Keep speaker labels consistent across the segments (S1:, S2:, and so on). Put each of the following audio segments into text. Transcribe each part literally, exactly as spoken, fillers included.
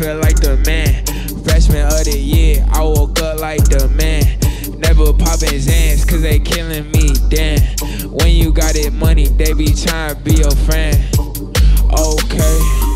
S1: feel like the man. Freshman of the year, I woke up like the man. Never poppin' Xans, cause they killing me, damn. When you got it money, they be trying to be your friend. Okay,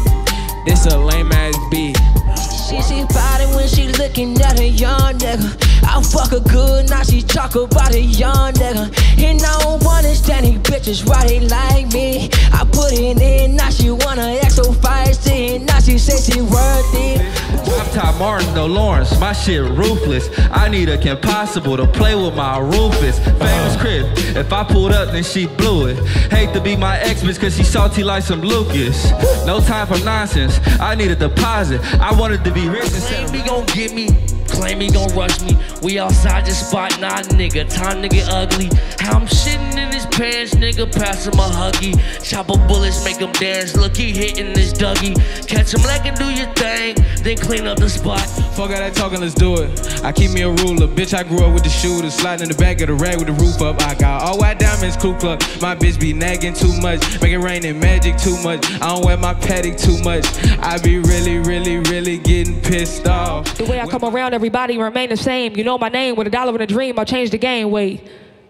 S1: this a lame ass beat.
S2: She see body when she looking at a young nigga. I fuck her good, now she talk about a young nigga. And I don't understand these bitches, why they like me. I put it in, now she wanna act so feisty. Now she say she worth it.
S3: Drop top Martin, no Lawrence, my shit ruthless. I need a Kim Possible to play with my Rufus. Famous crib, if I pulled up then she blew it. Hate to be my ex bitch cause she salty like some Lucas. No time for nonsense, I need a deposit. I wanted to be rich instead of
S4: he gon' get me, claim he gon' rush me. We outside this spot, nah nigga, time to get ugly. How I'm shitting in his pants, nigga, pass him a huggy. Chopper bullets, make him dance, look he hitting this Dougie. Catch him like and do your thing, then clean up the spot.
S1: Fuck all that talking, let's do it. I keep me a ruler, bitch, I grew up with the shooter. Sliding in the back of the rag with the roof up. I got all white diamonds, Ku Klux. My bitch be nagging too much, make it rain and magic too much. I don't wear my paddock too much. I be really, really, really getting pissed off.
S5: The way I come around, everybody remain the same. You know my name, with a dollar and a dream, I'll change the game. Wait,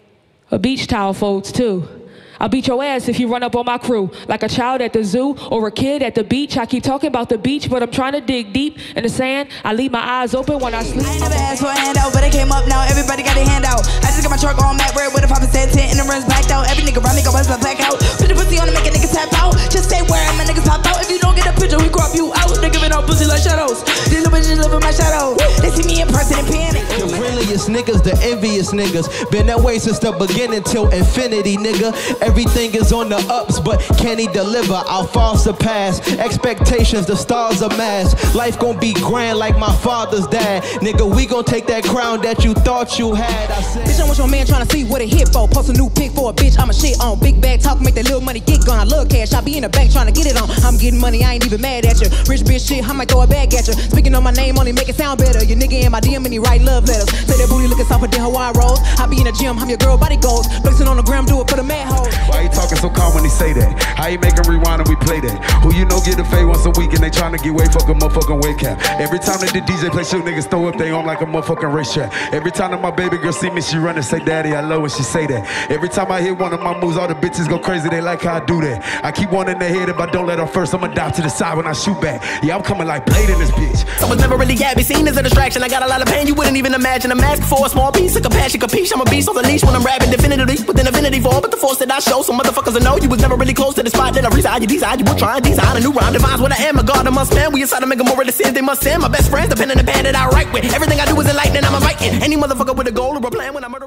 S5: a beach towel folds too. I'll beat your ass if you run up on my crew. Like a child at the zoo or a kid at the beach. I keep talking about the beach, but I'm trying to dig deep in the sand. I leave my eyes open when I sleep.
S6: I ain't never asked for a handout, but it came up now. Everybody got their hand out. I just got my truck on Matt Red with a five percent tint and the rims backed out. Every nigga around me go bust my back out. Put the pussy on to make a nigga tap out. Just say where my niggas pop out. If you don't get a picture, we crop you out. They giving out pussy like shadows. These little bitches live in my shadow. They see me in person and panic.
S7: The friendliest niggas, the envious niggas. Been that way since the beginning till infinity, nigga. Everything is on the ups, but can he deliver? I'll fall surpass expectations, the stars are masked. Life gon' be grand like my father's dad. Nigga, we gon' take that crown that you thought you had. I said,
S6: bitch, I want your man tryna see what it hit for. Post a new pic for a bitch, I'm a shit on. Big bag talk, make that little money get gone. I love cash, I be in the bank tryna get it on. I'm getting money, I ain't even mad at you. Rich bitch shit, I might throw a bag at you. Speaking on my name, only make it sound better. Your nigga in my D M and he write love letters. Say that booty looking softer than Hawaiian rolls. I be in the gym, I'm your girl, body goals. Flexing on the gram, do it for the mad hoes.
S8: Why you talking so calm when he say that? How you make him rewind and we play that? Who you know get a fade once a week and they tryna get way fuck a motherfucking weight cap. Every time that the D J play shoot, niggas throw up they arm like a motherfucking racetrack. Every time that my baby girl see me, she run and say, daddy, I love when she say that. Every time I hit one of my moves, all the bitches go crazy, they like how I do that. I keep one in their head, if I don't let her first, I'ma dive to the side when I shoot back. Yeah, I'm coming like blade in this bitch.
S9: I was never really happy, seen as a distraction. I got a lot of pain, you wouldn't even imagine. I'm asking for a small piece of compassion, capiche. I'm a beast on the leash when I'm rapping definitively with an affinity for, but the force that I show, some motherfuckers will know you was never really close to the spot that I reside. You decide you were trying to design a new rhyme, defines what I am, a god amongst men. We inside to make a more of the sins they must sin. My best friends depend on the band that I write with. Everything I do is enlightening, I'm inviting any motherfucker with a goal or a plan when I murder.